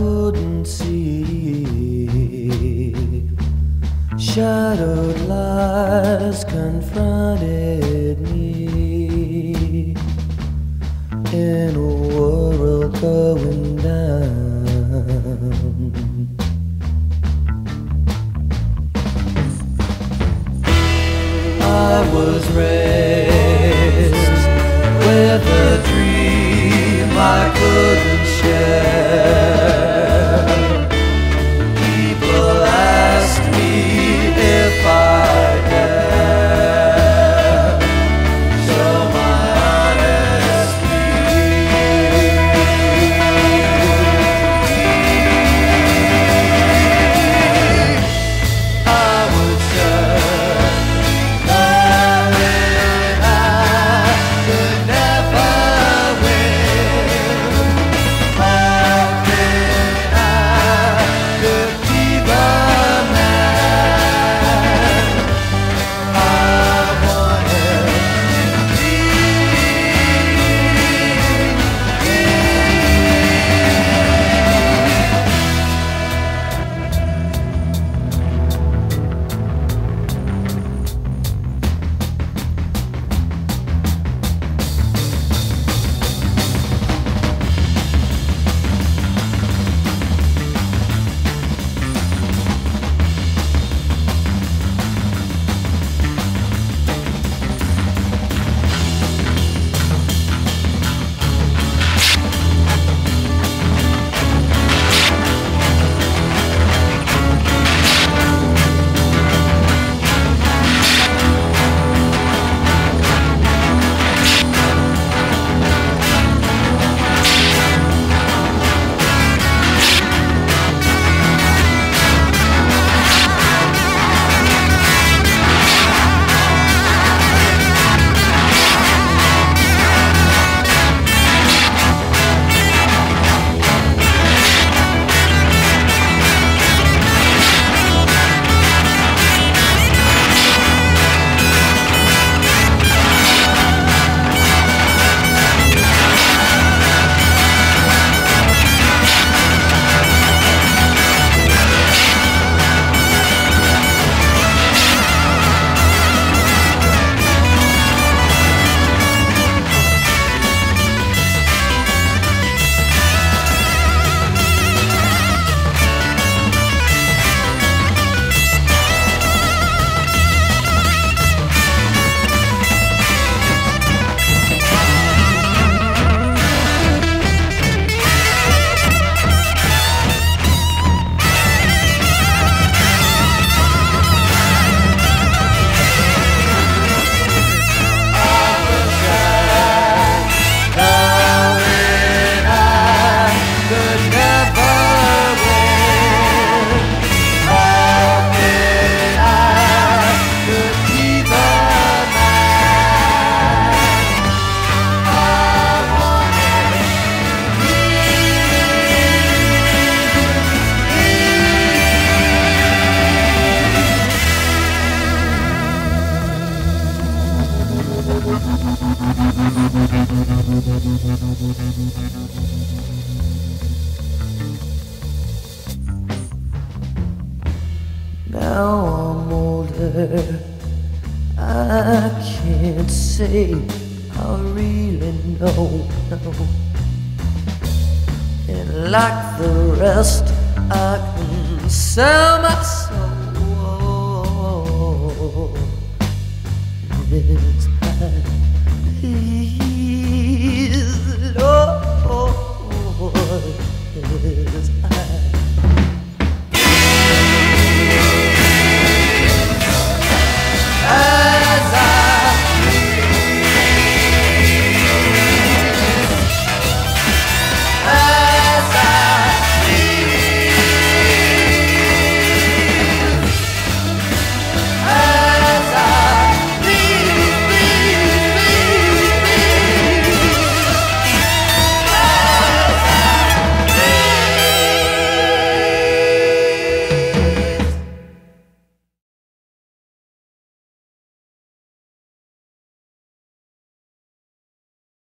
couldn't see. Shadowed lies confronted me in a world going down. I was raised with a dream I couldn't share. People asked me if I dare show my honesty. I would say now I'm older, I can't say I really know. And like the rest, I can sell my soul. It's high.